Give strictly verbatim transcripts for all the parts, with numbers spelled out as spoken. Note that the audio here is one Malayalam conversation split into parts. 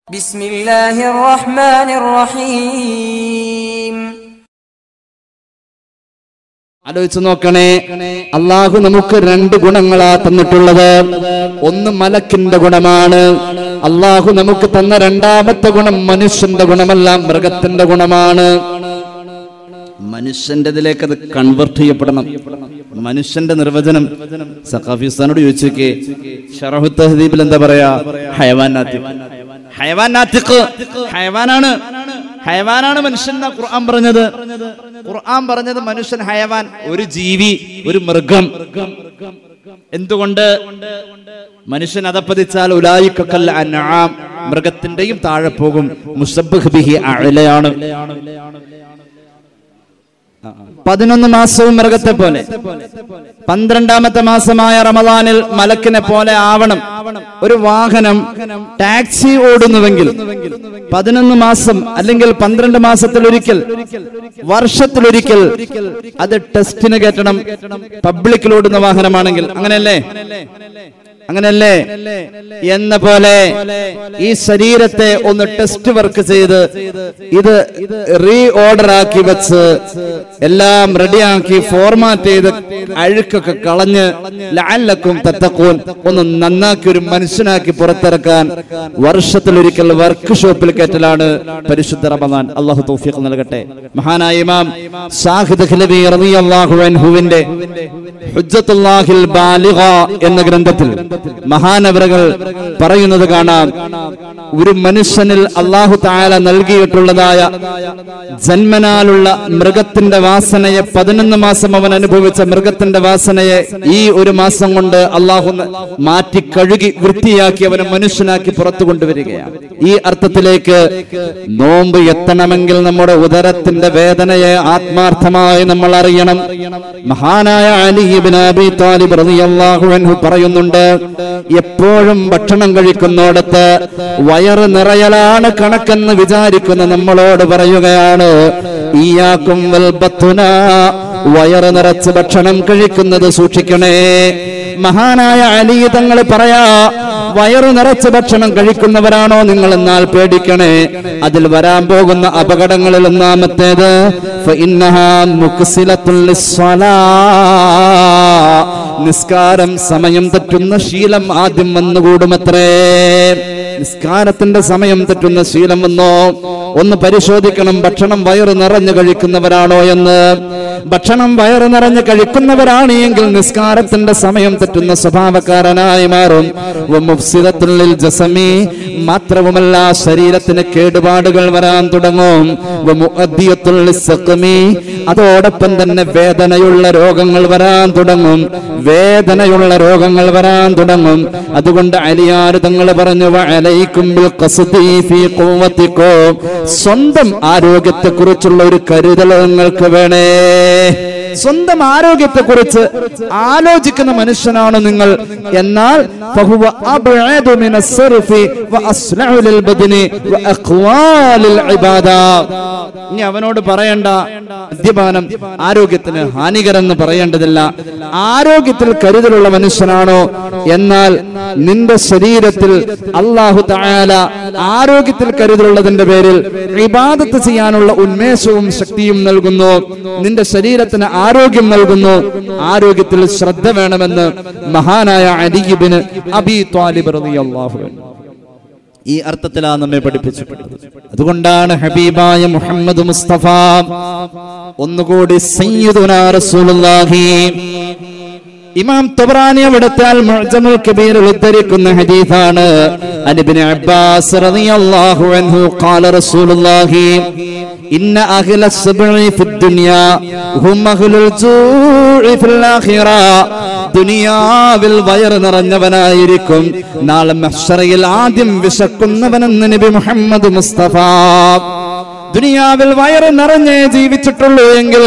ബിസ്മില്ലാഹിർ റഹ്മാനിർ റഹീം. ആലോചിച്ചു നോക്കണേ, അള്ളാഹു നമുക്ക് രണ്ട് ഗുണങ്ങളാ തന്നിട്ടുള്ളത്. ഒന്ന് മലക്കിന്റെ ഗുണമാണ്. അള്ളാഹു നമുക്ക് തന്ന രണ്ടാമത്തെ ഗുണം മനുഷ്യന്റെ ഗുണമല്ല, മൃഗത്തിന്റെ ഗുണമാണ്. മനുഷ്യന്റെതിലേക്ക് അത് കൺവെർട്ട് ചെയ്യപ്പെടണം. മനുഷ്യന്റെ നിർവചനം സഖാഫിസ്ഥാനോട് ചോദിച്ചേക്ക്, ശറഹു തഹ്ദീബിൽ എന്താ പറയാ? ഹയവാൻ നാത്തിഖ്. ഹയവാൻ നാത്തിഖ് ഹയവാനാണ്. ഹയവാനാണ് മനുഷ്യൻ ഖുർആൻ പറഞ്ഞത്. ഖുർആൻ പറഞ്ഞത് മനുഷ്യൻ ഹയവാൻ, ഒരു ജീവി, ഒരു മൃഗം. എന്തുകൊണ്ട്? മനുഷ്യൻ അതപ്പതിച്ചാൽ ഉലായിക കൽ അൻആം, മൃഗത്തിന്റെയും താഴെ പോകും. മുശബ്ബഹ് ബിഹി അഅലയാണ്. പതിനൊന്ന് മാസവും മൃഗത്തെ പോലെ, പന്ത്രണ്ടാമത്തെ മാസമായ റമദാനിൽ മലക്കിനെ പോലെ ആവണം. ഒരു വാഹനം ടാക്സി ഓടുന്നുവെങ്കിൽ പതിനൊന്ന് മാസം അല്ലെങ്കിൽ പന്ത്രണ്ട് മാസത്തിലൊരിക്കൽ, വർഷത്തിലൊരിക്കൽ അത് ടെസ്റ്റിന് കയറ്റണം. പബ്ലിക്കിൽ ഓടുന്ന വാഹനമാണെങ്കിൽ അങ്ങനെയല്ലേ? അങ്ങനെയല്ലേ? എന്ന പോലെ ഈ ശരീരത്തെ ഒന്ന് ടെസ്റ്റ് വർക്ക് ചെയ്ത് ഇത് റീ ഓർഡർ ആക്കി വെച്ച് എല്ലാം റെഡിയാക്കി ഫോർമാറ്റ് ചെയ്ത് അഴുക്കൊക്കെ കളഞ്ഞ് ലഅല്ലക്കും തത്തഖൂൻ ഒന്ന് നന്നാക്കി ഒരു മനുഷ്യനാക്കി പുറത്തിറക്കാൻ വർഷത്തിലൊരിക്കൽ വർക്ക് ഷോപ്പിൽ കയറ്റലാണ് പരിശുദ്ധ റമദാൻ. അല്ലാഹു തൗഫീഖ് നൽകട്ടെ. മഹാനായ ഇമാം ഷാഹിദ് ഖലബി റളിയല്ലാഹു അൻഹുവിന്റെ ഹുജ്ജത്തുല്ലാഹിൽ ബാലിഗ എന്ന ഗ്രന്ഥത്തിൽ മഹാനവറുകൾ പറയുന്നത് കാണാം, ഒരു മനുഷ്യനിൽ അല്ലാഹു തആല നൽകിയിട്ടുള്ളതായ ജന്മനാലുള്ള മൃഗത്തിന്റെ വാസനയെ, പതിനൊന്ന് മാസം അവൻ അനുഭവിച്ച മൃഗത്തിന്റെ വാസനയെ ഈ ഒരു മാസം കൊണ്ട് അല്ലാഹു മാറ്റി കഴുകി വൃത്തിയാക്കി അവനെ മനുഷ്യനാക്കി പുറത്തു കൊണ്ടുവരികയാണ്. ഈ അർത്ഥത്തിലേക്ക് നോമ്പ് എത്തണമെങ്കിൽ നമ്മുടെ ഉദരത്തിന്റെ വേദനയെ ആത്മാർത്ഥമായി നമ്മൾ അറിയണം. മഹാനായ അലി ഇബ്നു അബീ ത്വാലിബ് റളിയല്ലാഹു അൻഹു പറയുന്നുണ്ട്, എപ്പോഴും ഭക്ഷണം കഴിക്കുന്നിടത്ത് വയറ് നിറയലാണ് കണക്കെന്ന് വിചാരിക്കുന്ന നമ്മളോട് പറയുകയാണ്, ഇയ്യാകും വൽ ബത്ന, വയറ് നിറച്ച് ഭക്ഷണം കഴിക്കുന്നത് സൂക്ഷിക്കണേ. മഹാനായ അലി തങ്ങൾ പറയാ, വയറു നിറച്ച് ഭക്ഷണം കഴിക്കുന്നവരാണോ നിങ്ങൾ, എന്നാൽ പേടിക്കണേ. അതിൽ വരാൻ പോകുന്ന അപകടങ്ങളിൽ ഒന്നാമത്തേത് ഫഇന്നഹാ മുക്സിലത്തുൽ ലിസ്സലാ, നിസ്കാരം സമയം തെറ്റുന്ന ശീലം ആദ്യം വന്നുകൂടുമത്രേ. നിസ്കാരത്തിന്റെ സമയം തെറ്റുന്ന ശീലം വന്നോ? ഒന്ന് പരിശോധിക്കണം, ഭക്ഷണം വയറ് നിറഞ്ഞു കഴിക്കുന്നവരാണോ എന്ന്. ഭക്ഷണം വയറ് നിറഞ്ഞ് കഴിക്കുന്നവരാണ് എങ്കിൽ നിസ്കാരത്തിന്റെ സമയം തെറ്റുന്ന സ്വഭാവക്കാരനായി മാറും. മാത്രവുമല്ല, ശരീരത്തിന് കേടുപാടുകൾ വരാൻ തുടങ്ങും. അതോടൊപ്പം തന്നെ വേദനയുള്ള രോഗങ്ങൾ വരാൻ തുടങ്ങും. വേദനയുള്ള രോഗങ്ങൾ വരാൻ തുടങ്ങും. അതുകൊണ്ട് അലിയാർ തങ്ങൾ പറഞ്ഞു, വഅലൈക്കും ബിൽ ഖസ്ദി ഫീ ഖുവ്വതികും, സ്വന്തം ആരോഗ്യത്തെ കുറിച്ചുള്ള ഒരു കരുതൽ നിങ്ങൾക്ക് വേണേ. സ്വന്തം ആരോഗ്യത്തെ കുറിച്ച് ആലോചിക്കുന്ന മനുഷ്യനാണ് നിങ്ങൾ. എന്നാൽ ഇനി അവനോട് പറയേണ്ട മദ്യപാനം ആരോഗ്യത്തിന് ഹാനികരെന്ന് പറയേണ്ടതില്ല. ആരോഗ്യത്തിൽ കരുതലുള്ള മനുഷ്യനാണോ? എന്നാൽ നിന്റെ ശരീരത്തിൽ അല്ലാഹു തആല ആരോഗ്യത്തിൽ കരുതലുള്ളതിന്റെ പേരിൽ ഇബാദത്ത് ചെയ്യാനുള്ള ഉന്മേഷവും ശക്തിയും നൽകുന്നു. നിന്റെ ശരീരത്തിന് ആരോഗ്യം നൽകുന്നു. ആരോഗ്യത്തിൽ ശ്രദ്ധ വേണമെന്ന് മഹാനായ അലി ഇബ്നു അബീ ത്വാലിബ് റളിയല്ലാഹു അൻഹു ഈ അർത്ഥത്തിലാണ് നമ്മെ പഠിപ്പിച്ചിട്ടുള്ളത്. അതുകൊണ്ടാണ് ഹബീബായ മുഹമ്മദ് മുസ്തഫ ഒന്നുകൂടി സയ്യിദുനാ റസൂലുള്ളാഹി, ഇമാം തബറാനി അവിടുത്തെ അൽ മുഅ്ജമുൽ കബീറിൽ ഉദ്ധരിക്കുന്ന ഹദീസാണ്, അൻ ഇബ്നു അബ്ബാസ് റളിയല്ലാഹു അൻഹു ഖാല റസൂലുള്ളാഹി ഇന്ന അഹ്ല സബ്ഇ ഫിദ് ദുനിയാ ഹും അഹ്ലുൽ ജൂഇ ഫിൽ ആഖിറ, ദുനിയാവിൽ വയറ് നിറഞ്ഞവനായിരിക്കും നാളെ മഹ്ശറയിൽ ആദ്യം വിശക്കുന്നവനെന്ന് നബി മുഹമ്മദ് മുസ്തഫ. ദുനിയാവിൽ വയറ് നിറഞ്ഞേ ജീവിച്ചിട്ടുള്ളൂ എങ്കിൽ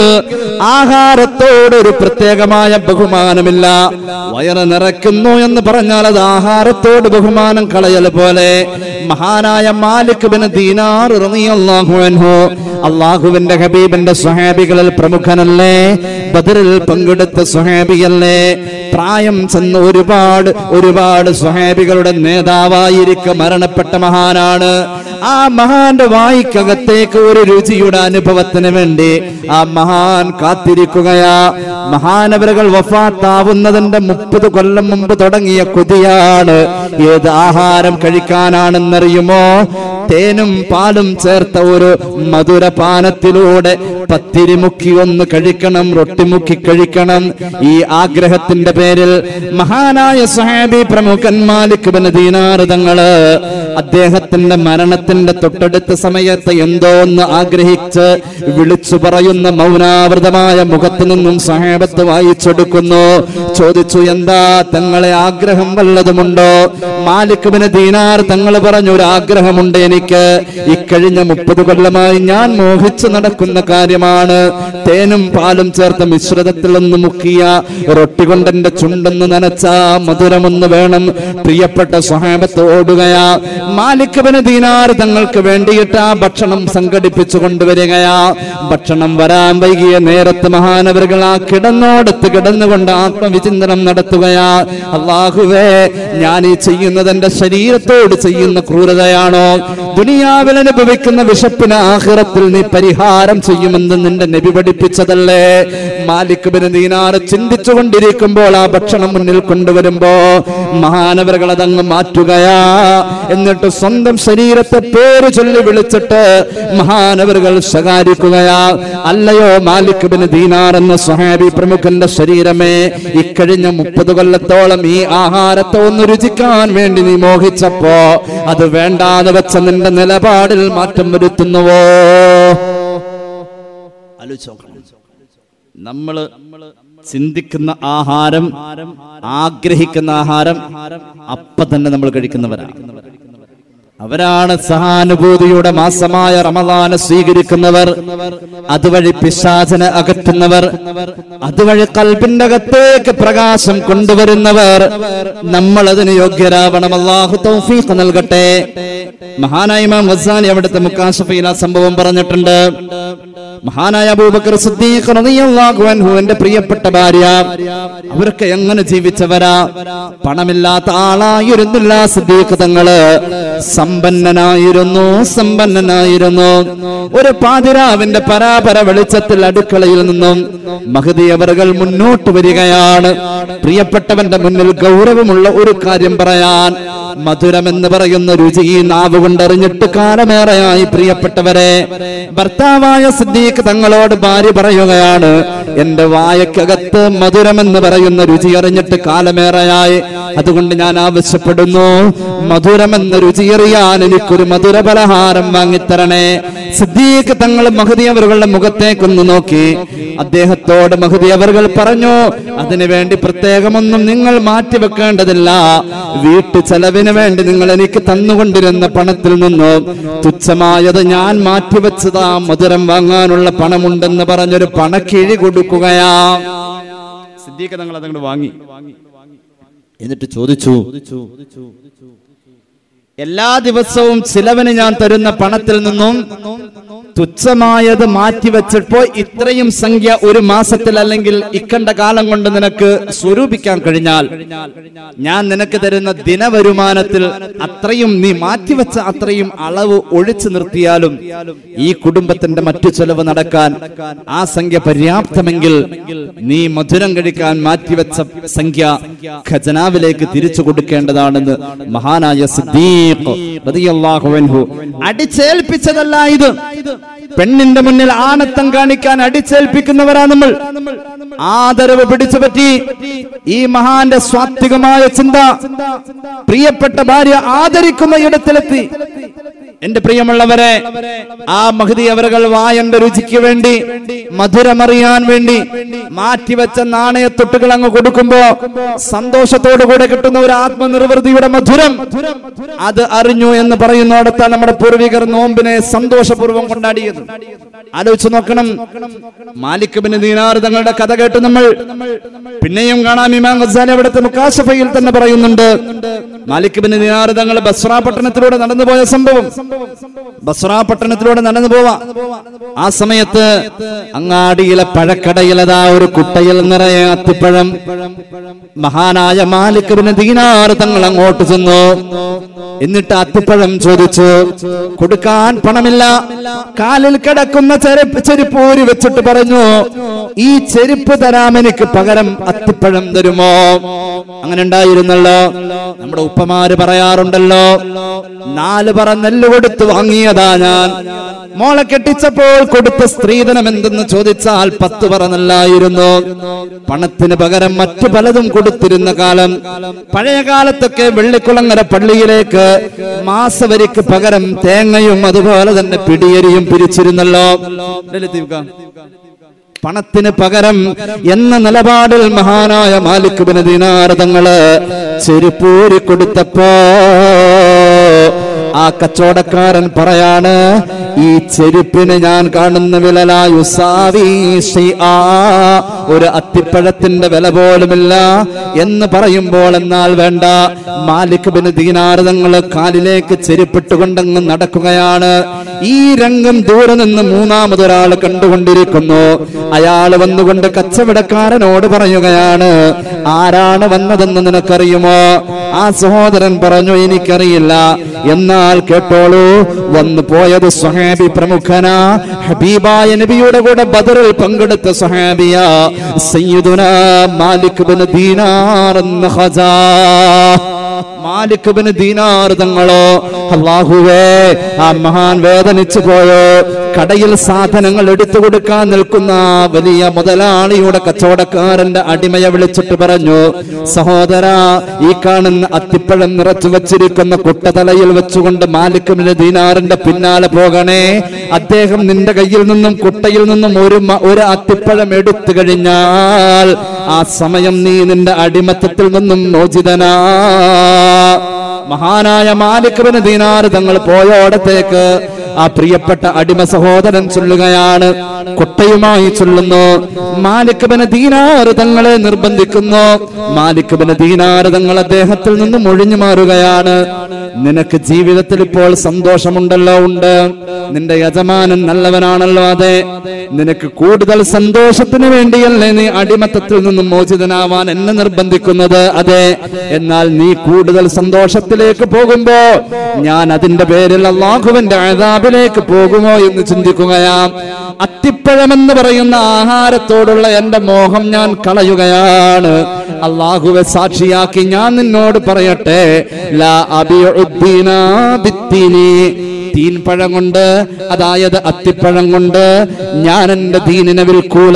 ആഹാരത്തോടൊരു പ്രത്യേകമായ ബഹുമാനമില്ല. വയറ് നിറയ്ക്കുന്നു എന്ന് പറഞ്ഞാൽ അത് ആഹാരത്തോട് ബഹുമാനം കളയൽ പോലെ. മഹാനായ മാലിക് ബിൻ ദീനാർ റളിയല്ലാഹു അൻഹു അല്ലാഹുവിന്റെ ഹബീബിന്റെ സ്വഹാബികളിൽ പ്രമുഖനല്ലേ, ബദറിൽ പങ്കെടുത്ത സ്വഹാബിയല്ലേ, പ്രായം ചെന്ന് ഒരുപാട് ഒരുപാട് സ്വഹാബികളുടെ നേതാവായിരിക്കെ മരണപ്പെട്ട മഹാനാണ്. ആ മഹാന്റെ വായിക്കകത്തേക്ക് ഒരു രുചിയുടെ അനുഭവത്തിന് വേണ്ടി ആ മഹാൻ കാത്തിരിക്കുകയാ. മഹാനവരുകൾ വഫാത്താവുന്നതിന്റെ മുപ്പത് കൊല്ലം മുമ്പ് തുടങ്ങിയ കൊതിയാണ്. ഏത് ആഹാരം കഴിക്കാനാണെന്നറിയുമോ? തേനും പാലും ചേർത്ത ഒരു മധുരപാനത്തിലൂടെ പത്തിരി മുക്കി ഒന്ന് കഴിക്കണം, റൊട്ടി മുക്കി കഴിക്കണം. ഈ ആഗ്രഹത്തിന്റെ പേരിൽ മഹാനായ സ്വഹാബി പ്രമുഖൻ മാലിക് ബിൻ ദീനാർ തങ്ങള് അദ്ദേഹത്തിന്റെ മരണത്തിന്റെ തൊട്ടടുത്ത സമയത്ത് എന്തോ ഒന്ന് ആഗ്രഹിച്ച് വിളിച്ചു പറയുന്ന മൗനാവൃതമായ മുഖത്തു നിന്നും സ്വഹാബത്ത് വായിച്ചെടുക്കുന്നു. ചോദിച്ചു, എന്താ തങ്ങളെ ആഗ്രഹം വല്ലതുമുണ്ടോ? മാലിക് ബിൻ ദീനാർ തങ്ങൾ പറഞ്ഞു, ഒരു ആഗ്രഹമുണ്ട് എനിക്ക്. ഇക്കഴിഞ്ഞ മുപ്പത് കൊല്ലമായി ഞാൻ മോഹിച്ചു നടക്കുന്ന കാര്യമാണ്. തേനും പാലും ചേർത്ത മിശ്രിതത്തിൽ ഒന്ന് മുക്കിയ റൊട്ടി കൊണ്ടെന്റെ ചുണ്ടൊന്ന് നനച്ച മധുരമൊന്ന് വേണം. പ്രിയപ്പെട്ട സ്വഹാബത്ത് ഓടുകയാ. മാലിക് ബിൻ ദീനാർ തങ്ങൾക്ക് വേണ്ടിയിട്ട് ആ ഭക്ഷണം സംഘടിപ്പിച്ചു കൊണ്ടുവരികയാ. ഭക്ഷണം വരാൻ വൈകിയ നേരത്ത് മഹാനവരുകൾ ആ കിടന്നോടത്ത് കിടന്നുകൊണ്ട് ആത്മവിചിന്തനം നടത്തുകയാ. അല്ലാഹുവേ, ഞാൻ ഈ ചെയ്യുന്നത് എന്റെ ശരീരത്തോട് ചെയ്യുന്ന ക്രൂരതയാണോ? ദുനിയാവിൽ അനുഭവിക്കുന്ന വിശപ്പിന് ആഖിറത്തിൽ നീ പരിഹാരം ചെയ്യുമെന്ന് നിന്റെ നബി പഠിപ്പിച്ചതല്ലേ? മാലിക് ബിൻ ദീനാർ ചിന്തിച്ചു കൊണ്ടിരിക്കുമ്പോൾ ആ ഭക്ഷണം മുന്നിൽ കൊണ്ടുവരുമ്പോ മഹാനവരുകൾ അതങ്ങ് മാറ്റുകയാ. എന്നിട്ട് സ്വന്തം ശരീരത്തെ പേര് ചൊല്ലി വിളിച്ചിട്ട് മഹാനവരുകൾ ശകാരിക്കുകയാ. അല്ലയോ മാലിക് ബിൻ ദീനാർ എന്ന സ്വഹാബി പ്രമുഖന്റെ ശരീരമേ, ഇക്കഴിഞ്ഞ മുപ്പത് കൊല്ലത്തോളം ഈ ആഹാരത്തെ ഒന്ന് രുചിക്കാൻ വേണ്ടി നീ മോഹിച്ചപ്പോ അത് വേണ്ടാന്ന് വെച്ച നിന്റെ നിലപാടിൽ മാറ്റം വരുത്തുന്നുവോ? നമ്മള് ചിന്തിക്കുന്ന ആഹാരം, ആഗ്രഹിക്കുന്ന ആഹാരം അപ്പൊ തന്നെ നമ്മൾ കഴിക്കുന്നവരാണ്. അവരാണ് സഹാനുഭൂതിയുടെ മാസമായ റമളാനെ സ്വീകരിക്കുന്നവർ, അതുവഴി പിശാചിനെ അകറ്റുന്നവർ, അതുവഴി ഖൽബിന്റെ അകത്തേക്ക് പ്രകാശം കൊണ്ടുവരുന്നവർ. നമ്മൾ അതിന് യോഗ്യരാവണം. അല്ലാഹു തൗഫീഖ് നൽകട്ടെ. മഹാനായ ഇമാം ഗസാലി അവിടുത്തെ മുക്കാശഫയിൽ ആ സംഭവം പറഞ്ഞിട്ടുണ്ട്. മഹാനായ അബൂബക്കർ സിദ്ദീഖ് റളിയല്ലാഹു അൻഹു എന്റെ പ്രിയപ്പെട്ട ഭാര്യ, അവരൊക്കെ എങ്ങനെ ജീവിച്ചവരാ? പണമില്ലാത്ത ആളായിരുന്നില്ല സിദ്ദീഖ് തങ്ങള്. സമ്പന്നനായിരുന്നു, സമ്പന്നനായിരുന്നു. ഒരു പാതിരാവിന്റെ പരാപര വെളിച്ചത്തിൽ അടുക്കളയിൽ നിന്നും മഹദി അവറുകൾ മുന്നോട്ട് വരികയാണ്. പ്രിയപ്പെട്ടവന്റെ മുന്നിൽ ഗൗരവമുള്ള ഒരു കാര്യം പറയാൻ. മധുരം എന്ന് പറയുന്ന രുചി ഈ നാവ് കൊണ്ടറിഞ്ഞിട്ട് കാലമേറെയായി. പ്രിയപ്പെട്ടവരെ, ഭർത്താവായ സിദ്ദീഖ് തങ്ങളോട് ഭാര്യ പറയുകയാണ്, എന്റെ വായക്കകത്ത് മധുരം എന്ന് പറയുന്ന രുചി അറിഞ്ഞിട്ട് കാലമേറെയായി. അതുകൊണ്ട് ഞാൻ ആവശ്യപ്പെടുന്നു, മധുരം എന്ന രുചി അറിയാൻ എനിക്കൊരു മധുര പലഹാരം വാങ്ങിത്തരണേ. സിദ്ദീഖ് തങ്ങൾ മഹദി അവരുടെ മുഖത്തേക്കൊന്ന് നോക്കി. അദ്ദേഹത്തോട് മഹദി അവറുകൾ പറഞ്ഞു, അതിനു വേണ്ടി പ്രത്യേകമൊന്നും നിങ്ങൾ മാറ്റിവെക്കേണ്ടതില്ല. വീട്ടു ചെലവിന് വേണ്ടി നിങ്ങൾ എനിക്ക് തന്നുകൊണ്ടിരുന്ന പണത്തിൽ നിന്നും തുച്ഛമായത് ഞാൻ മാറ്റിവെച്ചതാ മധുരം വാങ്ങാനുള്ള പണമുണ്ടെന്ന് പറഞ്ഞൊരു പണക്കിഴി കൊടുക്കുകയാ. സിദ്ദീഖ് തങ്ങൾ അതങ്ങോട്ട് വാങ്ങി. എന്നിട്ട് ചോദിച്ചു, എല്ലാ ദിവസവും ചിലവിന് ഞാൻ തരുന്ന പണത്തിൽ നിന്നും തുച്ഛമായത് മാറ്റിവെച്ചപ്പോ ഇത്രയും സംഖ്യ ഒരു മാസത്തിൽ അല്ലെങ്കിൽ ഇക്കണ്ട കാലം കൊണ്ട് നിനക്ക് സ്വരൂപിക്കാൻ കഴിഞ്ഞാൽ ഞാൻ നിനക്ക് തരുന്ന ദിനവരുമാനത്തിൽ അത്രയും നീ മാറ്റിവെച്ച അത്രയും അളവ് ഒഴിച്ചു നിർത്തിയാലും ഈ കുടുംബത്തിന്റെ മറ്റു ചെലവ് നടക്കാൻ ആ സംഖ്യ പര്യാപ്തമെങ്കിൽ നീ മധുരം കഴിക്കാൻ മാറ്റിവെച്ച സംഖ്യ ഖജനാവിലേക്ക് തിരിച്ചു കൊടുക്കേണ്ടതാണെന്ന് മഹാനായ സിദ്ദീഖ് റളിയല്ലാഹു അൻഹു അടിച്ചേൽപ്പിച്ചതല്ല ഇത്. പെണ്ണിന്റെ മുന്നിൽ ആണത്തം കാണിക്കാൻ അടിച്ചേൽപ്പിക്കുന്നവരാ നമ്മൾ. ആദരവ് പിടിച്ചു പറ്റി ഈ മഹാന്റെ സ്വാത്വികമായ ചിന്ത പ്രിയപ്പെട്ട ഭാര്യ ആദരിക്കുന്ന ഇടത്തിലെത്തി. എന്റെ പ്രിയമുള്ളവരെ, ആ മഹ്ദി അവറുകൾ വായന്റെ രുചിക്ക് വേണ്ടി, മധുരമറിയാൻ വേണ്ടി മാറ്റിവെച്ച നാണയത്തൊട്ടുകൾ അങ്ങ് കൊടുക്കുമ്പോ സന്തോഷത്തോടുകൂടെ കിട്ടുന്ന ഒരു ആത്മനിർവൃതിയുടെ മധുരം അത് അറിഞ്ഞു എന്ന് പറയുന്നിടത്താണ് നമ്മുടെ പൂർവികർ നോമ്പിനെ സന്തോഷപൂർവ്വം കൊണ്ടാടിയത്. ആലോചിച്ച് നോക്കണം. മാലിക് ബിൻ ദീനാർ തങ്ങളുടെ കഥ കേട്ട് നമ്മൾ പിന്നെയും കാണാം. ഇമാം ഗസാലി അവിടുത്തെ മുകാശഫയിൽ തന്നെ പറയുന്നുണ്ട്, മാലിക് ബിൻ ദീനാർ തങ്ങൾ ബസ്ര പട്ടണത്തിലൂടെ നടന്നു പോയ സംഭവം. ബസ്ര പട്ടണത്തിലൂടെ നടന്നു പോവാ. ആ സമയത്ത് അങ്ങാടിയിലെ പഴക്കടയിലതാ ഒരു കുട്ടയിൽ നിറയെ അത്തിപ്പഴം. മഹാനായ മാലിക് ബിൻ ദീനാർ തങ്ങൾ അങ്ങോട്ട് ചെന്നു. എന്നിട്ട് അത്തിപ്പഴം ചോദിച്ചു. കൊടുക്കാൻ പണമില്ല. കാലിൽ കിടക്കുന്ന ചെരുപ്പ് ചെരുപ്പ് ഊരി വെച്ചിട്ട് പറഞ്ഞു, ഈ ചെരുപ്പ് തരാം, എനിക്ക് പകരം അത്തിപ്പഴം തരുമോ? അങ്ങനെ ഉണ്ടായിരുന്നല്ലോ. നമ്മുടെ ഉപ്പമാര് പറയാറുണ്ടല്ലോ, നാല് പറ നെല്ല് കൊടുത്ത് വാങ്ങിയതാ ഞാൻ. മോളെ കെട്ടിച്ചപ്പോൾ കൊടുത്ത സ്ത്രീധനം എന്തെന്ന് ചോദിച്ചാൽ പത്ത് പറ നെല്ലായിരുന്നു. പണത്തിന് പകരം മറ്റു പലതും കൊടുത്തിരുന്ന കാലം. പഴയ കാലത്തൊക്കെ വെള്ളിക്കുളങ്ങര പള്ളിയിലേക്ക് മാസവരിക്ക് പകരം തേങ്ങയും അതുപോലെ തന്നെ പിടിയരിയും പിരിച്ചിരുന്നല്ലോ. പണത്തിന് പകരം എന്ന നിലപാടിൽ മഹാനായ മാലിക് ബിൻ ദീനാർ തങ്ങള് ചെരുപ്പൂരി കൊടുത്തപ്പോ ആ കച്ചവടക്കാരൻ പറയാണ്, ഈ ചെരുപ്പിന് ഞാൻ കാണുന്ന വിലലായുസാവി ഒരു അത്തിപ്പഴത്തിന്റെ വില പോലുമില്ല എന്ന് പറയുമ്പോൾ, എന്നാൽ വേണ്ട, മാലിക് ബിൻ ദീനാർ തങ്ങൾ കാലിലേക്ക് ചെരുപ്പിട്ടുകൊണ്ടങ്ങ് നടക്കുകയാണ്. ഈ രംഗം ദൂരെ നിന്ന് മൂന്നാമതൊരാൾ കണ്ടുകൊണ്ടിരിക്കുന്നു. അയാൾ വന്നുകൊണ്ട് കച്ചവടക്കാരനോട് പറയുകയാണ്, ആരാണ് വന്നതെന്ന് നിനക്കറിയുമോ? ആ സഹോദരൻ പറഞ്ഞു, എനിക്കറിയില്ല. എന്നാൽ കേട്ടോളൂ, വന്നു പോയത് സ്വഹാബി പ്രമുഖനാ, ഹബീബായ നബിയുടെ കൂടെ ബദറിൽ പങ്കെടുത്ത സ്വഹാബിയ സയ്യിദുനാ മാലിക് ബിൻ ദീനാർ ഖസാ. മാലിക് ബിൻ ദീനാർ തങ്ങളോ, അല്ലാഹുവേ, ആ മഹാൻ വേദനിച്ചു പോയോ. കടയിൽ സാധനങ്ങൾ എടുത്തു കൊടുക്കാൻ നിൽക്കുന്ന വലിയ മുതലാളിയുടെ കച്ചവടക്കാരന്റെ അടിമയെ വിളിച്ചിട്ട് പറഞ്ഞു, സഹോദരാ, ഈ കാണുന്ന അത്തിപ്പഴം നിറച്ചു വച്ചിരിക്കുന്ന കുട്ടതലയിൽ വെച്ചുകൊണ്ട് മാലിക് ബിൻ ദീനാറിന്റെ പിന്നാലെ പോകണേ. അദ്ദേഹം നിന്റെ കയ്യിൽ നിന്നും കുട്ടയിൽ നിന്നും ഒരു ഒരു അത്തിപ്പഴം എടുത്തു കഴിഞ്ഞാൽ ആ സമയം നീ നിന്റെ അടിമത്തത്തിൽ നിന്നും മോചിതനാ. മഹാനായ മാലിക് ബിൻ ദീനാർ തങ്ങൾ പോയോടത്തേക്ക് ആ പ്രിയപ്പെട്ട അടിമ സഹോദരൻ ചൊല്ലുകയാണ്, കൊട്ടയുമായി ചൊല്ലുന്നു. മാലിക് ബിൻ ദീനാർ തങ്ങളെ നിർബന്ധിക്കുന്നു. മാലിക് ബിൻ ദീനാർ തങ്ങൾ അദ്ദേഹത്തിൽ നിന്നും ഒഴിഞ്ഞു മാറുകയാണ്. നിനക്ക് ജീവിതത്തിൽ ഇപ്പോൾ സന്തോഷമുണ്ടല്ലോ? ഉണ്ട്. നിന്റെ യജമാനൻ നല്ലവനാണല്ലോ? അതെ. നിനക്ക് കൂടുതൽ സന്തോഷത്തിന് വേണ്ടിയല്ലേ നീ അടിമത്തത്തിൽ നിന്നും മോചിതനാവാൻ എന്നെ നിർബന്ധിക്കുന്നത്? അതെ. എന്നാൽ നീ കൂടുതൽ സന്തോഷത്തിലേക്ക് പോകുമ്പോ ഞാൻ അതിന്റെ പേരിൽ അല്ലാഹുവിന്റെ അദാബിലേക്ക് പോകുമോ എന്ന് ചിന്തിക്കുകയാ. അത്തിപ്പഴമെന്ന് പറയുന്ന ആഹാരത്തോടുള്ള എന്റെ മോഹം ഞാൻ കളയുകയാണ്. അല്ലാഹുവെ സാക്ഷിയാക്കി ഞാൻ നിന്നോട് പറയട്ടെ, ലാ അബിഉദ്ദീന ബിത്തീനി, തീൻ പഴം കൊണ്ട്, അതായത് അത്തിപ്പഴം കൊണ്ട് ഞാൻ എന്റെ ദീനിനെ വിൽക്കൂല.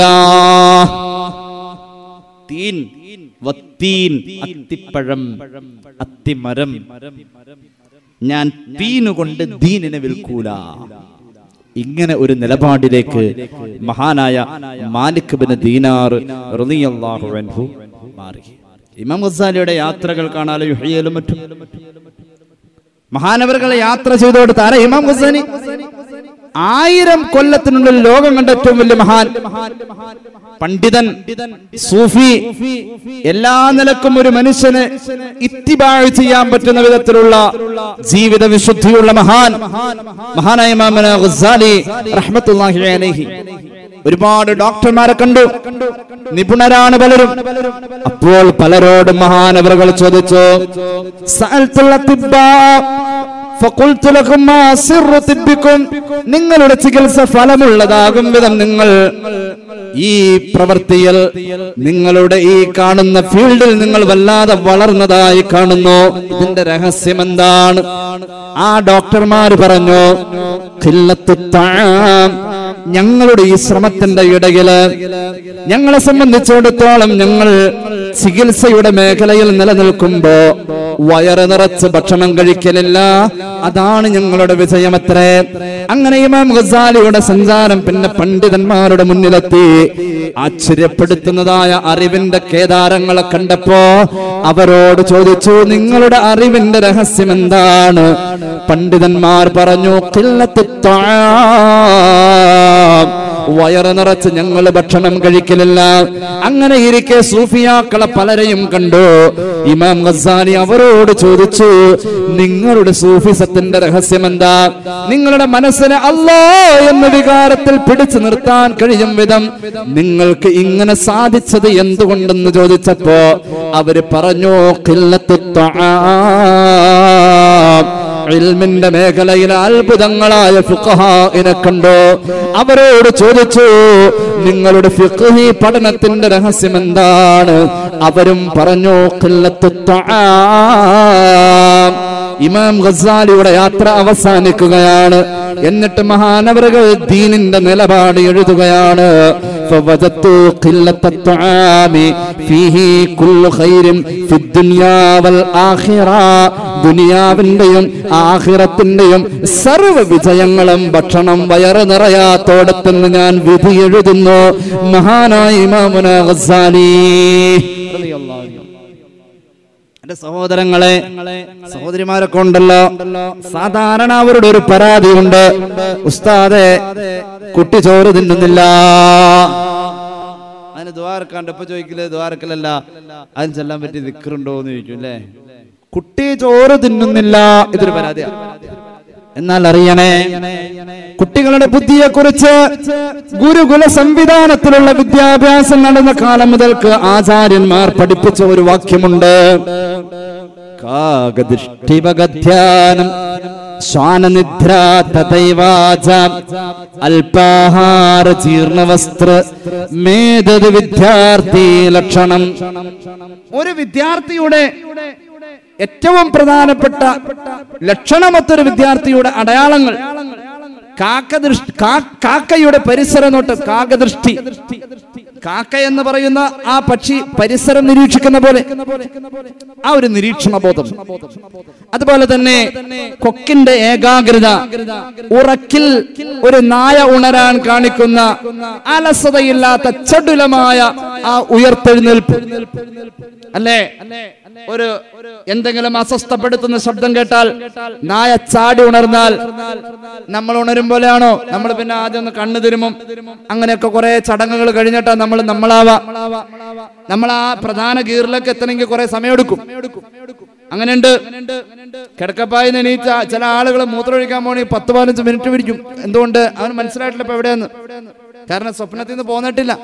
തീൻ വത്തീൻ, അത്തിപ്പഴം, അത്തിമരം. ഞാൻ തീനുകൊണ്ട് ദീനിനെ വിൽക്കൂല. ഇങ്ങനെ ഒരു നിലപാടിലേക്ക് മഹാനായ മാലിക് ബിൻ ദീനാർ റളിയല്ലാഹു അൻഹു മാറി. ഇമാം ഗസാലിയുടെ യാത്രകൾ കാണാലോ, യുഹ്യയിലും മറ്റും മഹാനവറുകളെ യാത്ര ചെയ്തു കൊടുത്ത ആരാ? ഇമാം ഗസാലി. ആയിരം കൊല്ലത്തിനുള്ളിൽ ലോകം കണ്ട ഏറ്റവും വലിയ മഹാൻ, പണ്ഡിതൻ, സൂഫി, എല്ലാ നിലക്കും ഒരു മനുഷ്യന് ഇത്തിബാഅ് ചെയ്യാൻ പറ്റുന്ന വിധത്തിലുള്ള ജീവിത വിശുദ്ധിയുള്ള മഹാൻ, മഹാനായ ഇമാം ഗസാലി റഹ്മത്തുള്ളാഹി അലൈഹി. ഒരുപാട് ഡോക്ടർമാരെ കണ്ടു, നിപുണരാണ് പലരും. അപ്പോൾ പലരോടും മഹാനവറുകൾ ചോദിച്ചു, സഅൽതുൽ തിബ്ബാ ഫഖുൽതു ലഹും മാ സിർറു തിബ്ബികും, നിങ്ങളുടെ ചികിത്സ ഫലമുള്ളതാകും വിധം നിങ്ങൾ ഈ പ്രവൃത്തിയിൽ, നിങ്ങളുടെ ഈ കാണുന്ന ഫീൽഡിൽ നിങ്ങൾ വല്ലാതെ വളർന്നതായി കാണുന്നു. ഇതിന്റെ രഹസ്യം എന്താണ്? ആ ഡോക്ടർമാര് പറഞ്ഞു, ഖില്ലത്തു തആം, ഞങ്ങളുടെ ഈ ശ്രമത്തിന്റെ ഇടയില് ഞങ്ങളെ സംബന്ധിച്ചിടത്തോളം ഞങ്ങൾ ചികിത്സയുടെ മേഖലയിൽ നിലനിൽക്കുമ്പോ വയറ് നിറച്ച് ഭക്ഷണം കഴിക്കലില്ല, അതാണ് ഞങ്ങളുടെ വിജയമത്രേ. അങ്ങനെ ഇമാം ഗസാലിയുടെ സഞ്ചാരം പിന്നെ പണ്ഡിതന്മാരുടെ മുന്നിലെത്തി. ആശ്ചര്യപ്പെടുത്തുന്നതായ അറിവിന്റെ കേദാരങ്ങളെ കണ്ടപ്പോ അവരോട് ചോദിച്ചു, നിങ്ങളുടെ അറിവിന്റെ രഹസ്യം എന്താണ്? പണ്ഡിതന്മാർ പറഞ്ഞു, ഖില്ലത്തു ത്വആം, വയറ് നിറച്ച് ഞങ്ങൾ ഭക്ഷണം കഴിക്കലില്ല. അങ്ങനെ ഇരിക്കെ സൂഫിയാക്കളെ പലരെയും കണ്ടു. ഇമാം ഗസാലി അവരോട് ചോദിച്ചു, നിങ്ങളുടെ സൂഫിസത്തിന്റെ രഹസ്യം എന്താ? നിങ്ങളുടെ മനസ്സിനെ അല്ലാഹ് എന്ന വികാരത്തിൽ പിടിച്ചു നിർത്താൻ കഴിയും വിധം നിങ്ങൾക്ക് ഇങ്ങനെ സാധിച്ചത് എന്തുകൊണ്ടെന്ന് ചോദിച്ചപ്പോ അവര് പറഞ്ഞു, ഖില്ലത്തു ത്വആം, ഇൽമിന്റെ മേഖലയിലെ അത്ഭുതങ്ങളായ ഫുഖഹാഇനെ കണ്ടു. അവരോട് ചോദിച്ചു, നിങ്ങളുടെ ഫിഖ്ഹി പഠനത്തിന്റെ രഹസ്യം എന്താണ്? അവരും പറഞ്ഞു, ഖില്ലത്തു ത്വആം. ഇമാം ഗസാലിയുടെ യാത്ര അവസാനിക്കുകയാണ്. എന്നിട്ട് മഹാനവറുകൾ ദീനിന്റെ നിലപാട് എഴുതുകയാണ്. فوجدت قلة الطعام فيه كل خير في الدنيا والآخرة. ദുനിയാവിന്റെയും ആഖിറത്തിന്റെയും സർവ്വ വിജയങ്ങളും ഭക്ഷണം വയറ് നിറയാത്തോടത്തെന്ന് ഞാൻ വിധി എഴുതുന്നു. മഹാനായ ഇമാമുന ഗസാലി റളിയല്ലാഹു അൻഹു. എന്റെ സഹോദരങ്ങളെ, സഹോദരിമാരൊക്കെ ഉണ്ടല്ലോ, സാധാരണ അവരുടെ ഒരു പരാതിയുണ്ട്, ഉസ്താദെ കുട്ടി ചോറ് തിന്നുന്നില്ല. അതിന് ദ്വാരക്കാണ്ട് ഇപ്പൊ ചോദിക്കില്ലേ, ദ്വാരക്കലല്ല അതിന് ചെല്ലാൻ പറ്റി ദിക്റുണ്ടോ എന്ന് ചോദിക്കും അല്ലേ. കുട്ടി ചോറ് തിന്നുന്നില്ല, ഇതൊരു പരാതിയാണ്. എന്നാൽ അറിയണേ, കുട്ടികളുടെ ബുദ്ധിയെ കുറിച്ച് ഗുരുകുല സംവിധാനത്തിലുള്ള വിദ്യാഭ്യാസം നടന്ന കാലം മുതൽക്ക് ആചാര്യന്മാർ പഠിപ്പിച്ച ഒരു വാക്യമുണ്ട്, കാകദൃഷ്ടിവഗധ്യാനം ശ്വാനനിദ്ര തഥൈവാച അല്പാഹാര ജീർണവസ്ത്ര മേധത് വിദ്യാർത്ഥി ലക്ഷണം. ഒരു വിദ്യാർത്ഥിയുടെ ഏറ്റവും പ്രധാനപ്പെട്ട ലക്ഷണമൊത്തൊരു വിദ്യാർത്ഥിയുടെ അടയാളങ്ങൾ കാക്കദൃഷ്ടി, കാക്കയുടെ പരിസര നോട്ടം, കാക്കദൃഷ്ടി. കാക്ക എന്ന് പറയുന്ന ആ പക്ഷി പരിസരം നിരീക്ഷിക്കുന്ന പോലെ ആ ഒരു നിരീക്ഷണ ബോധം. അതുപോലെ തന്നെ കൊക്കിന്റെ ഏകാഗ്രത, ഉറക്കിൽ ഒരു നായ ഉണരാൻ കാണിക്കുന്ന അലസതയില്ലാത്ത ചടുലമായ ആ ഉയർത്തെഴുന്നേൽപ്പ് അല്ലേ. ഒരു എന്തെങ്കിലും അസ്വസ്ഥപ്പെടുത്തുന്ന ശബ്ദം കേട്ടാൽ നായ ചാടി ഉണർന്നാൽ നമ്മൾ ഉണരും പോലെയാണോ? നമ്മൾ പിന്നെ ആദ്യം ഒന്ന് കണ്ണു തിരുമും. അങ്ങനെയൊക്കെ കുറെ ചടങ്ങുകൾ കഴിഞ്ഞിട്ടാ നമ്മൾ നമ്മളാവാ. നമ്മൾ ആ പ്രധാന ഗീറിലേക്ക് എത്തണമെങ്കിൽ കുറെ സമയമെടുക്കും. അങ്ങനെയുണ്ട്. കിടക്കപ്പായിന്ന് എണീച്ച ചില ആളുകൾ മൂത്രമൊഴിക്കാൻ പോകണമെങ്കിൽ പത്ത് പതിനഞ്ച് മിനിറ്റ് പിടിക്കും. എന്തുകൊണ്ട്? അവന് മനസ്സിലായിട്ടില്ല ഇപ്പൊ എവിടെയാന്ന്. കാരണം സ്വപ്നത്തിൽ നിന്ന് പോന്നിട്ടില്ല.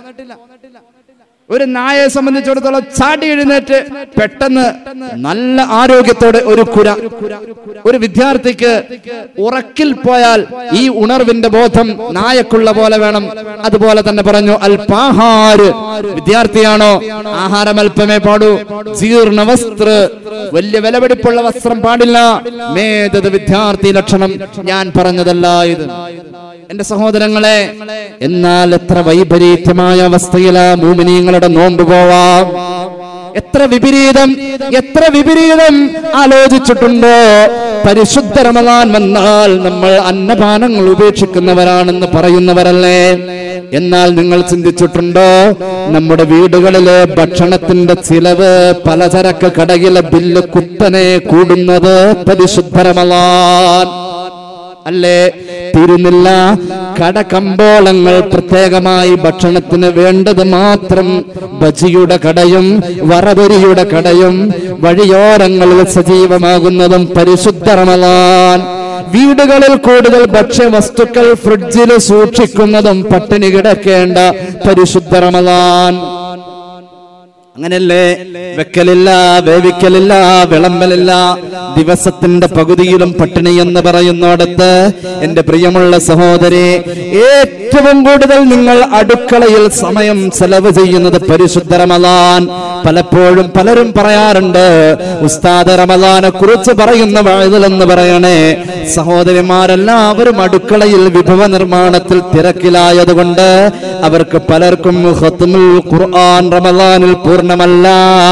ഒരു നായയെ സംബന്ധിച്ചിടത്തോളം ചാടി എഴുന്നേറ്റ് പെട്ടെന്ന് നല്ല ആരോഗ്യത്തോടെ ഒരു കുര. ഒരു വിദ്യാർത്ഥിക്ക് ഉറക്കിൽ പോയാൽ ഈ ഉണർവിന്റെ ബോധം നായക്കുള്ള പോലെ വേണം. അതുപോലെ തന്നെ പറഞ്ഞു, അല്പാഹാര്. വിദ്യാർത്ഥിയാണോ? ആഹാരം അല്പമേ പാടൂ. ജീർണ വസ്ത്ര, വലിയ വിലപിടിപ്പുള്ള വസ്ത്രം പാടില്ല. മേധത് വിദ്യാർത്ഥി ലക്ഷണം. ഞാൻ പറഞ്ഞതല്ല ഇത് എന്റെ സഹോദരങ്ങളെ. എന്നാൽ എത്ര വൈപരീത്യമായ അവസ്ഥയിലാ മൂമിനീങ്ങളുടെ നോമ്പ് പോവാം. എത്ര വിപരീതം, എത്ര വിപരീതം ആലോചിച്ചിട്ടുണ്ടോ? പരിശുദ്ധ റമദാൻ വന്നാൽ നമ്മൾ അന്നപാനങ്ങൾ ഉപേക്ഷിക്കുന്നവരാണെന്ന് പറയുന്നവരല്ലേ. എന്നാൽ നിങ്ങൾ ചിന്തിച്ചിട്ടുണ്ടോ, നമ്മുടെ വീടുകളിലെ ഭക്ഷണത്തിന്റെ ചിലവ്, പലചരക്ക് കടയിലെ ബില്ല് കുത്തനെ കൂടുന്നത് പരിശുദ്ധ റമദാൻ അല്ലേ? തീരുന്നില്ല. കടകമ്പോളങ്ങൾ പ്രത്യേകമായി ഭക്ഷണത്തിന് വേണ്ടത് മാത്രം ബജിയുടെ കടയും വറപൊരിയുടെ കടയും വഴിയോരങ്ങളിൽ സജീവമാകുന്നതും പരിശുദ്ധ റമദാൻ. വീടുകളിൽ കൂടുതൽ ഭക്ഷ്യവസ്തുക്കൾ ഫ്രിഡ്ജിൽ സൂക്ഷിക്കുന്നതും പട്ടിണി കിടക്കേണ്ട പരിശുദ്ധ റമദാൻ. അങ്ങനെയല്ലേ? വെക്കലില്ല, വേവിക്കലില്ല, വിളമ്പലില്ല. ദിവസത്തിന്റെ പകുതിയിലും പട്ടിണി എന്ന് പറയുന്നിടത്ത് എന്റെ പ്രിയമുള്ള സഹോദരി, ഏറ്റവും കൂടുതൽ നിങ്ങൾ അടുക്കളയിൽ സമയം ചെലവ് ചെയ്യുന്നത് പരിശുദ്ധ റമദാൻ. പലപ്പോഴും പലരും പറയാറുണ്ട്, ഉസ്താദ് റമദാനെ കുറിച്ച് പറയുന്ന വഴുതലെന്ന് പറയണേ. സഹോദരിമാരെല്ലാവരും അടുക്കളയിൽ വിഭവ നിർമ്മാണത്തിൽ തിരക്കിലായതുകൊണ്ട് അവർക്ക് പലർക്കും ഖത്മുൽ ഖുർആൻ റമദാനിൽ പൂർണ്ണ പൂർണ്ണമല്ല.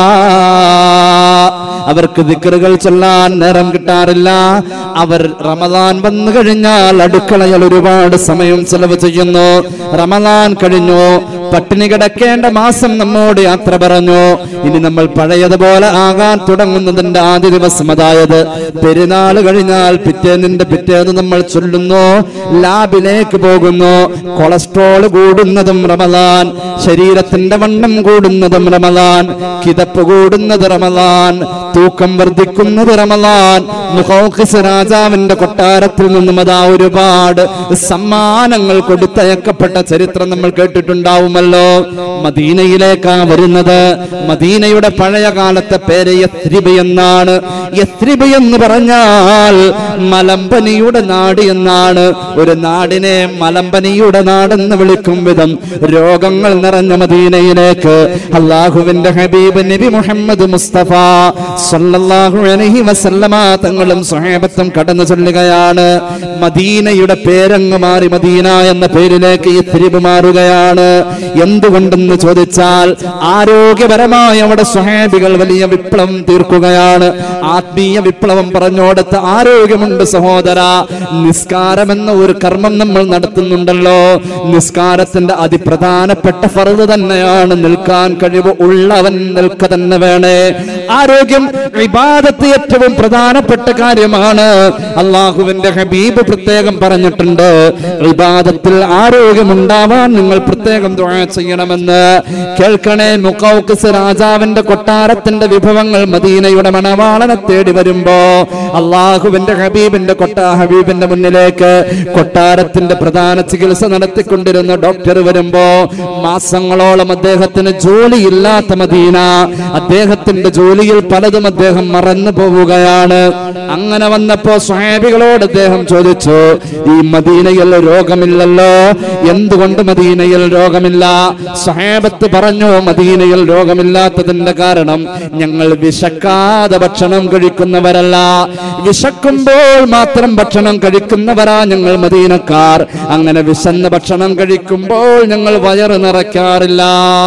അവർക്ക് ദിക്റുകൾ ചൊല്ലാൻ നേരം കിട്ടാറില്ല. അവർ റമദാൻ വന്നു കഴിഞ്ഞാൽ അടുക്കളയിൽ ഒരുപാട് സമയം ചെലവ് ചെയ്യുന്നു. റമദാൻ കഴിഞ്ഞു, പട്ടിണി കിടക്കേണ്ട മാസം നമ്മോട് യാത്ര പറഞ്ഞു. ഇനി നമ്മൾ പഴയതുപോലെ ആകാൻ തുടങ്ങുന്നതിന്റെ ആദ്യ ദിവസം, അതായത് പെരുന്നാൾ കഴിഞ്ഞാൽ പിറ്റേന്നിന്റെ പിറ്റേന്ന് നമ്മൾ ചൊല്ലുന്നു, ലാബിലേക്ക് പോകുന്നു. കൊളസ്ട്രോൾ കൂടുന്നതും റമദാൻ, ശരീരത്തിന്റെ വണ്ണം കൂടുന്നതും റമദാൻ, കിതപ്പ് കൂടുന്നത് റമദാൻ, തൂക്കം വർദ്ധിക്കുന്നത് റമദാൻ. മുഖൗഖിസ് രാജാവിന്റെ കൊട്ടാരത്തിൽ നിന്നും അതാ ഒരുപാട് സമ്മാനങ്ങൾ കൊടുത്തയക്കപ്പെട്ട ചരിത്രം നമ്മൾ കേട്ടിട്ടുണ്ടാവുമല്ലോ. മദീനയിലേക്കാ വരുന്നത്. മദീനയുടെ പഴയ കാലത്തെ പേര് യത്രിബ് എന്നാണ്. യത്രിബ് എന്ന് പറഞ്ഞാൽ മലമ്പനിയുടെ നാട് എന്നാണ്. ഒരു നാടിനെ മലമ്പനിയുടെ നാടെന്ന് വിളിക്കും വിധം രോഗങ്ങൾ നിറഞ്ഞ മദീനയിലേക്ക് അല്ലാഹുവിന്റെ ഹബീബ് നബി മുഹമ്മദ് മുസ്തഫ സല്ലല്ലാഹു അലൈഹി വസല്ലമ തങ്ങളും സ്വഹാബത്തും കടന്നു ചെല്ലുകയാണ്. മദീനയുടെ പേരങ്ങ് മാറി മദീന എന്ന പേരിലേക്ക് യത്രിബ് മാറുകയാണ്. എന്തുകൊണ്ടെന്ന് ചോദിച്ചാൽ ആരോഗ്യപരമായ അവിടെ സ്വഹാബികൾ വലിയ വിപ്ലവം തീർക്കുകയാണ്. ആത്മീയ വിപ്ലവം പറഞ്ഞോടത്ത് ആരോഗ്യമുണ്ട് സഹോദര. നിസ്കാരം എന്ന ഒരു കർമ്മം നമ്മൾ നടത്തുന്നുണ്ടല്ലോ. നിസ്കാരത്തിന്റെ അതിപ്രധാനപ്പെട്ട ഫർദ് തന്നെയാണ് നിൽക്കാൻ കഴിവ് ഉള്ളവൻ നിൽക്ക തന്നെ വേണേ. ആരോഗ്യം ഇബാദത്ത് ഏറ്റവും പ്രധാനപ്പെട്ട കാര്യമാണ്. അള്ളാഹുവിന്റെ ഹബീബ് പ്രത്യേകം പറഞ്ഞിട്ടുണ്ട്, ഇബാദത്തിൽ ആരോഗ്യമുണ്ടാവാൻ നിങ്ങൾ പ്രത്യേകം ദുആ ചെയ്യണമെന്ന്. കേൾക്കണേ, മുഖൗഖിസ് രാജാവിന്റെ കൊട്ടാരത്തിന്റെ വിഭവങ്ങൾ മദീനയുടെ മണവാളനെ തേടി വരുമ്പോ അള്ളാഹുവിന്റെ ഹബീബിന്റെ കൊട്ടാ ഹബീബിന്റെ മുന്നിലേക്ക് കൊട്ടാരത്തിന്റെ പ്രധാന ചികിത്സ നടത്തിക്കൊണ്ടിരുന്ന ഡോക്ടർ വരുമ്പോ മാസങ്ങളോളം അദ്ദേഹത്തിന് ജോലിയില്ലാത്ത മദീന, അദ്ദേഹത്തിന്റെ ജോലിയിൽ പലതും അദ്ദേഹം മറന്നു പോവുകയാണ്. അങ്ങനെ വന്നപ്പോ സ്വഹാബികളോട് അദ്ദേഹം ചോദിച്ചു, ഈ മദീനയിൽ രോഗമില്ലല്ലോ, എന്തുകൊണ്ട് മദീനയിൽ രോഗമില്ല? സ്വഹാബത്ത് പറഞ്ഞു, മദീനയിൽ രോഗമില്ലാത്തതിന്റെ കാരണം ഞങ്ങൾ വിശക്കാതെ ഭക്ഷണം കഴിക്കുന്നവരല്ല, വിശക്കുമ്പോൾ മാത്രം ഭക്ഷണം കഴിക്കുന്നവരാ ഞങ്ങൾ മദീനക്കാർ. അങ്ങനെ വിശന്ന് ഭക്ഷണം കഴിക്കുമ്പോൾ ഞങ്ങൾ വയറ് നിറയ്ക്കാറില്ല,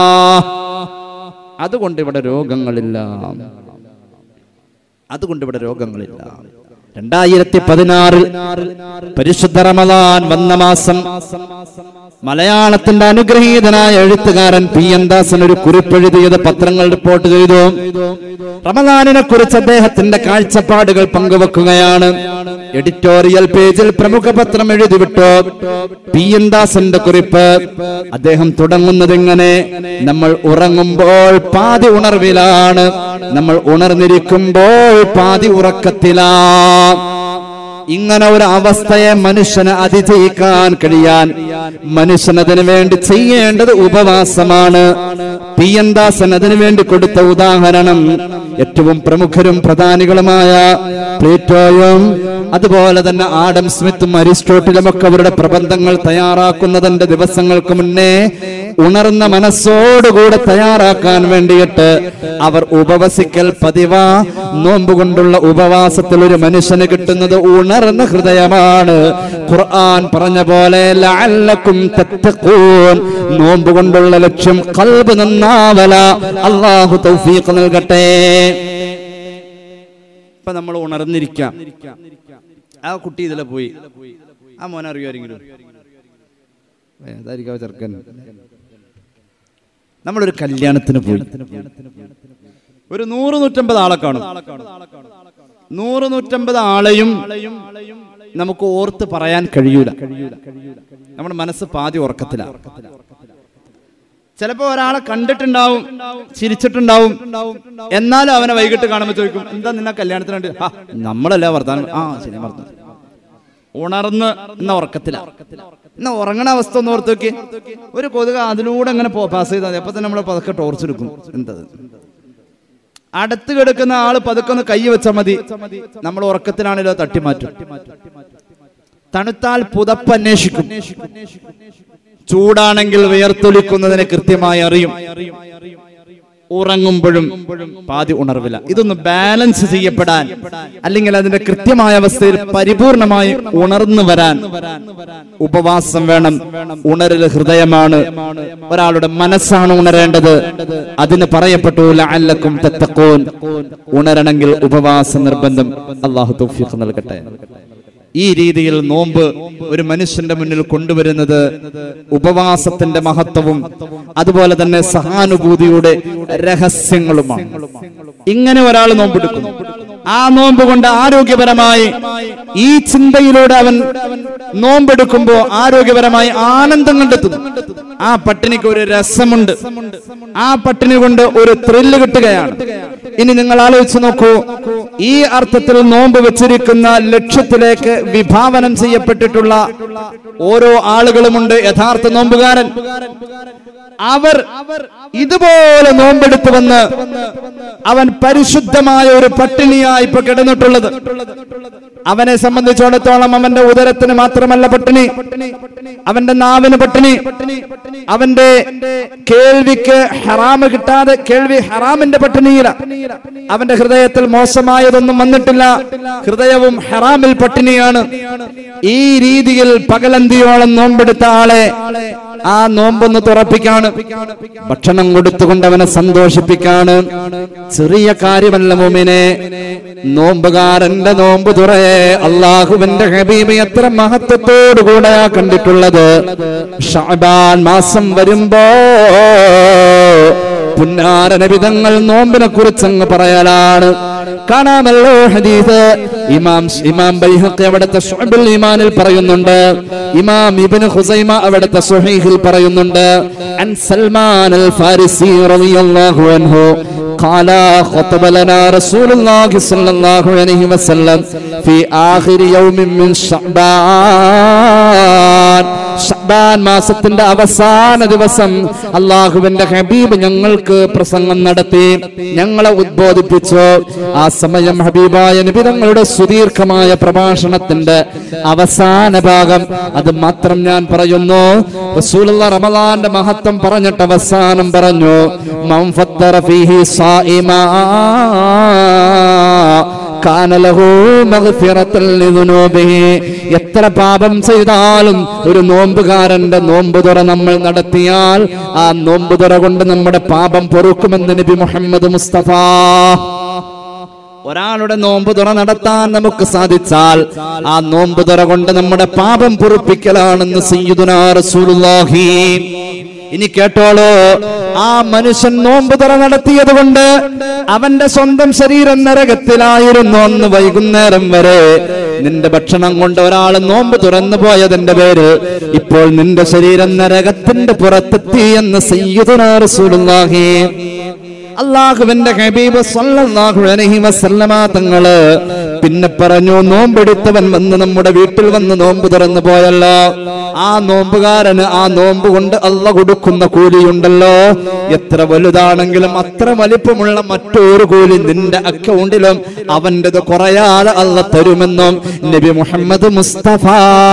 അതുകൊണ്ട് ഇവിടെ രോഗങ്ങളില്ല, അതുകൊണ്ട് ഇവിടെ രോഗങ്ങളില്ല. രണ്ടായിരത്തി പതിനാറിൽ പരിശുദ്ധ റമദാൻ വന്ന മാസം മലയാളത്തിന്റെ അനുഗ്രഹീതനായ എഴുത്തുകാരൻ പി എൻ ദാസൻ ഒരു കുറിപ്പെഴുതിയത് പത്രങ്ങൾ റിപ്പോർട്ട് ചെയ്തു. റമദാനിനെ കുറിച്ച് അദ്ദേഹത്തിന്റെ കാഴ്ചപ്പാടുകൾ പങ്കുവെക്കുകയാണ്. എഡിറ്റോറിയൽ പേജിൽ പ്രമുഖ പത്രം എഴുതിവിട്ടു പി എൻ ദാസന്റെ കുറിപ്പ്. അദ്ദേഹം തുടങ്ങുന്നത് ഇങ്ങനെ: നമ്മൾ ഉറങ്ങുമ്പോൾ പാതി ഉണർവിലാണ്, നമ്മൾ ഉണർന്നിരിക്കുമ്പോൾ പാതി ഉറക്കത്തിലാ. ഇങ്ങനെ ഒരു അവസ്ഥയെ മനുഷ്യന് അതിജയിക്കാൻ കഴിയാൻ മനുഷ്യനതിനു വേണ്ടി ചെയ്യേണ്ടത് ഉപവാസമാണ്. പി എൻ ദാസൻ അതിനു വേണ്ടി കൊടുത്ത ഉദാഹരണം ഏറ്റവും പ്രമുഖരും പ്രധാനികളുമായ പ്ലേറ്റോയും അതുപോലെ തന്നെ ആഡം സ്മിത്തും അരിസ്റ്റോട്ടിലും ഒക്കെ അവരുടെ പ്രബന്ധങ്ങൾ തയ്യാറാക്കുന്നതിന്റെ ദിവസങ്ങൾക്ക് മുന്നേ ഉണർന്ന മനസ്സോടുകൂടെ തയ്യാറാക്കാൻ വേണ്ടിയിട്ട് അവർ ഉപവസിക്കൽ പതിവാ. നോമ്പ് കൊണ്ടുള്ള ഉപവാസത്തിൽ ഒരു മനുഷ്യന് കിട്ടുന്നത് ഉണർന്ന ഹൃദയമാണ്. ഖുർആൻ പറഞ്ഞ പോലെ ലഅല്ലക്കും തത്തഖൂൻ, നോമ്പ് കൊണ്ടുള്ള ലക്ഷ്യം ഖൽബ് നന്നാവല. അല്ലാഹു തൗഫീഖ് നൽകട്ടെ. ഇപ്പൊ നമ്മൾ ഉണർന്നിരിക്കാം. ആ കുട്ടി ഇതിലെ പോയി, ആ മോനെ അറിയോ ആരെങ്കിലും? ഏതായിരിക്കും ചെറുക്കൻ? നമ്മളൊരു കല്യാണത്തിന് പോയി, ഒരു നൂറ് നൂറ്റമ്പത് ആളെ കാണും. നൂറ് നൂറ്റമ്പത് ആളെയും നമുക്ക് ഓർത്ത് പറയാൻ കഴിയൂല. നമ്മുടെ മനസ്സ് പാതി ഉറക്കത്തിലാണ്. ചിലപ്പോ ഒരാളെ കണ്ടിട്ടുണ്ടാവും, ചിരിച്ചിട്ടുണ്ടാവും, എന്നാലും അവനെ വൈകിട്ട് കാണുമ്പോൾ ചോദിക്കും, എന്താ നിന്നെ കല്യാണത്തിനുണ്ട്? ആ നമ്മളല്ല വർത്താനം. ആ ശരി, വർത്താനം. ഉണർന്ന് എന്ന ഉറക്കത്തിലാ. എന്നാ ഉറങ്ങണ അവസ്ഥ ഒന്ന് ഓർത്ത് നോക്കി. ഒരു കൊതുക് അതിലൂടെ അങ്ങനെ പാസ് ചെയ്താൽ അപ്പൊ തന്നെ നമ്മളെ പതുക്കെ ടോർച്ചെടുക്കും. എന്തത്? അടുത്ത് കിടക്കുന്ന ആള് പതുക്കെ ഒന്ന് കൈ വെച്ചാൽ മതി, നമ്മൾ ഉറക്കത്തിലാണല്ലോ തട്ടിമാറ്റും. തണുത്താൽ പുതപ്പ് അന്വേഷിക്കും, ചൂടാണെങ്കിൽ വിയർത്തൊലിക്കുന്നതിനെ കൃത്യമായി അറിയും. ഉറങ്ങുമ്പോഴും പാതി ഉണർവില്ല. ഇതൊന്ന് ബാലൻസ് ചെയ്യപ്പെടാൻ, അല്ലെങ്കിൽ അതിന്റെ കൃത്യമായ അവസ്ഥയിൽ പരിപൂർണമായി ഉണർന്നു വരാൻ ഉപവാസം വേണം. ഉണരൽ ഹൃദയമാണ്, ഒരാളുടെ മനസ്സാണ് ഉണരേണ്ടത്. അതിന് പറയപ്പെട്ടു ലഅല്ലക്കും തത്തഖൂൻ. ഉണരണമെങ്കിൽ ഉപവാസം നിർബന്ധം. അല്ലാഹു തൗഫീഖ് നൽകട്ടെ. ഈ രീതിയിൽ നോമ്പ് ഒരു മനുഷ്യന്റെ മുന്നിൽ കൊണ്ടുവരുന്നത് ഉപവാസത്തിന്റെ മഹത്വവും അതുപോലെ തന്നെ സഹാനുഭൂതിയുടെ രഹസ്യങ്ങളുമാണ്. ഇങ്ങനെ ഒരാൾ നോമ്പെടുക്കുന്നു, ആ നോമ്പ് കൊണ്ട് ആരോഗ്യപരമായി ഈ ചിന്തയിലൂടെ അവൻ നോമ്പെടുക്കുമ്പോ ആരോഗ്യപരമായി ആനന്ദം കണ്ടെത്തുന്നു. ആ പട്ടിണിക്ക് ഒരു രസമുണ്ട്, ആ പട്ടിണി കൊണ്ട് ഒരു ത്രില്ല് കിട്ടുകയാണ്. ഇനി നിങ്ങൾ ആലോചിച്ച് നോക്കൂ, ഈ അർത്ഥത്തിൽ നോമ്പ് വെച്ചിരിക്കുന്ന ലക്ഷ്യത്തിലേക്ക് വിഭാവനം ചെയ്യപ്പെട്ടിട്ടുള്ള ഓരോ ആളുകളുമുണ്ട്. യഥാർത്ഥ നോമ്പുകാരൻ അവർ ഇതുപോലെ നോമ്പെടുത്തു വന്ന് അവൻ പരിശുദ്ധമായ ഒരു പട്ടിണിയായി ഇപ്പൊ കിടന്നിട്ടുള്ളത്. അവനെ സംബന്ധിച്ചിടത്തോളം അവന്റെ ഉദരത്തിന് മാത്രമല്ല പട്ടിണി, അവന്റെ നാവിന് പട്ടിണി, അവന്റെ കേൾവിക്ക് ഹറാമ് കിട്ടാതെ കേൾവി ഹറാമിന്റെ പട്ടിണിയില്ല, അവന്റെ ഹൃദയത്തിൽ മോശമായതൊന്നും വന്നിട്ടില്ല, ഹൃദയവും ഹറാമിൽ പട്ടിണിയാണ്. ഈ രീതിയിൽ പകലന്തിയോളം നോമ്പെടുത്ത ആളെ ആ നോമ്പൊന്ന് തുറപ്പിക്കാണ്, ഭക്ഷണം കൊടുത്തുകൊണ്ട് അവനെ സന്തോഷിപ്പിക്കാണ്. ചെറിയ കാര്യമല്ല മോമിനെ, നോമ്പുകാരന്റെ നോമ്പ് തുറയെ അള്ളാഹുവിന്റെ ഹബീബ് എത്ര മഹത്വത്തോടുകൂടെയാ കണ്ടിട്ടുള്ളത്. ശഅബാൻ മാസം വരുമ്പോ പുന്നാര നബിതങ്ങൾ നോമ്പിനെ കുറിച്ച് അങ്ങ് പറയലാണ്. കാണാമല്ലോ ഹദീസ്. ഇമാം ഇമാം ബൈഹഖി അവിടുത്തെ ശുഅബുൽ ഈമാനിൽ പറയുന്നുണ്ട്, ഇമാം ഇബ്നു ഖുസൈമ അവിടുത്തെ സ്വഹീഹിൽ പറയുന്നുണ്ട്. അൻ സൽമാൻ അൽ ഫാരിസി റളിയല്ലാഹു അൻഹു قال خطب لنا رسول الله صلى الله عليه وسلم في آخر يوم من شعبان. ശഅബാൻ മാസത്തിന്റെ അവസാന ദിവസം അല്ലാഹുവിന്റെ ഹബീബ് ഞങ്ങൾക്ക് പ്രസംഗം നടത്തി, ഞങ്ങളെ ഉദ്ബോധിപ്പിച്ചു. ആ സമയം ഹബീബായ നബി തങ്ങളുടെ സുദീർഘമായ പ്രഭാഷണത്തിന്റെ അവസാന ഭാഗം, അത് മാത്രം ഞാൻ പറയുന്നു. റസൂലുള്ളാഹി റമളാന്റെ മഹത്വം പറഞ്ഞിട്ട് അവസാനം പറഞ്ഞു, മൻ ഫത്തറ ഫീഹി സായിമാ കാന ലഹു മഗ്ഫിറത്തുൻ ലിദുനൂബിഹി. എത്ര പാപം ചെയ്താലും ഒരു നോമ്പുകാരന്റെ നോമ്പുതുറ നമ്മൾ നടത്തിയാൽ ആ നോമ്പുതുറ കൊണ്ട് നമ്മുടെ പാപം പൊറുക്കുമെന്ന് നബി മുഹമ്മദ് മുസ്തഫ. ഒരാളുടെ നോമ്പുതുറ നടത്താൻ നമുക്ക് സാധിച്ചാൽ ആ നോമ്പുതുറ കൊണ്ട് നമ്മുടെ പാപം പൊറുപ്പിക്കലാണെന്ന് സയ്യിദുനാ റസൂലുള്ളാഹി. ഇനി കേട്ടോളൂ, ആ മനുഷ്യൻ നോമ്പുതുറ നടത്തിയത് കൊണ്ട് അവന്റെ സ്വന്തം ശരീരം നരകത്തിലായിരുന്നു അന്ന് വൈകുന്നേരം വരെ. നിന്റെ ഭക്ഷണം കൊണ്ട് ഒരാൾ നോമ്പ് തുറന്നു പോയതിന്റെ പേര് ഇപ്പോൾ നിന്റെ ശരീരം നരകത്തിന്റെ പുറത്തെത്തി എന്ന് സയ്യിദുനാ റസൂലുള്ളാഹി. അല്ലാഹുവിന്റെ ഹബീബ് സ്വല്ലല്ലാഹു അലൈഹി വസല്ലമ തങ്ങള് പിന്നെ പറഞ്ഞു, നോമ്പെടുത്തവൻ വന്ന് നമ്മുടെ വീട്ടിൽ വന്ന് നോമ്പ് തുറന്നു പോയല്ലോ, ആ നോമ്പുകാരന് ആ നോമ്പ് കൊണ്ട് അല്ലാഹു കൊടുക്കുന്ന കൂലിയുണ്ടല്ലോ, എത്ര വലുതാണെങ്കിലും അത്ര വലിപ്പമുള്ള മറ്റൊരു കൂലി നിന്റെ അക്കൗണ്ടിലും അവൻ്റെത് കുറയാതെ അല്ലാഹു തരുമെന്നും നബി മുഹമ്മദ് മുസ്തഫ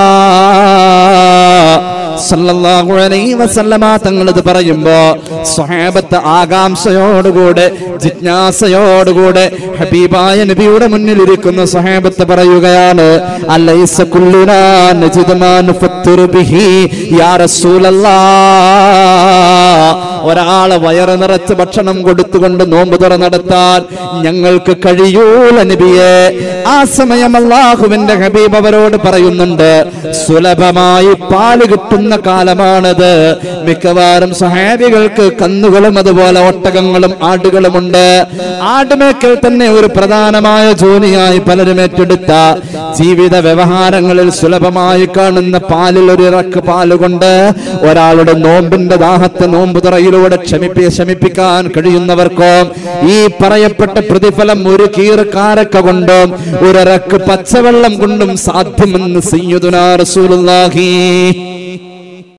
സല്ലല്ലാഹു അലൈഹി വസല്ലമ തങ്ങൾ ഇത് പറയുമ്പോ സ്വഹാബത്ത് ആകാംക്ഷയോടുകൂടെ ജിജ്ഞാസയോടുകൂടെ ഹബീബായ നബിയുടെ മുന്നിൽ ഇരിക്കുന്ന സ്വഹാബത്ത് പറയുകയാണ്, അലൈസ കുല്ലുനാ നജിദു മാ നുഫത്തിറു ബിഹി യാ റസൂലല്ലാഹ്. ഒരാളെ വയറ് നിറച്ച് ഭക്ഷണം കൊടുത്തുകൊണ്ട് നോമ്പ് തുറ നടത്താൻ ഞങ്ങൾക്ക് കഴിയൂല നബിയെ. ആ സമയം അല്ലാഹുവിന്റെ ഹബീബ് അവരോട് പറയുന്നുണ്ട്, സുലഭമായി പാല് കിട്ടുന്ന കാലമാണത്. മിക്കവാറും സഹാബികൾക്ക് കന്നുകളും അതുപോലെ ഒട്ടകങ്ങളും ആടുകളുമുണ്ട്. ആടുമേക്കൽ തന്നെ ഒരു പ്രധാനമായ ജോലിയായി പലരും ഏറ്റെടുത്ത ജീവിത വ്യവഹാരങ്ങളിൽ സുലഭമായി കാണുന്ന പാലിൽ ഒരു ഇറക്ക് പാലുകൊണ്ട് ഒരാളുടെ നോമ്പിന്റെ ദാഹത്തെ നോമ്പ് തുറയിലൂടെ ക്ഷമിപ്പി ശമിപ്പിക്കാൻ കഴിയുന്നവർക്കോ ഈ പറയപ്പെട്ട പ്രതിഫലം ഒരു കീറ് കാരക്ക കൊണ്ടും ഒരിറക്ക് പച്ചവെള്ളം കൊണ്ടും സാധ്യമെന്ന് സയ്യിദുനാ റസൂലുള്ളാഹി.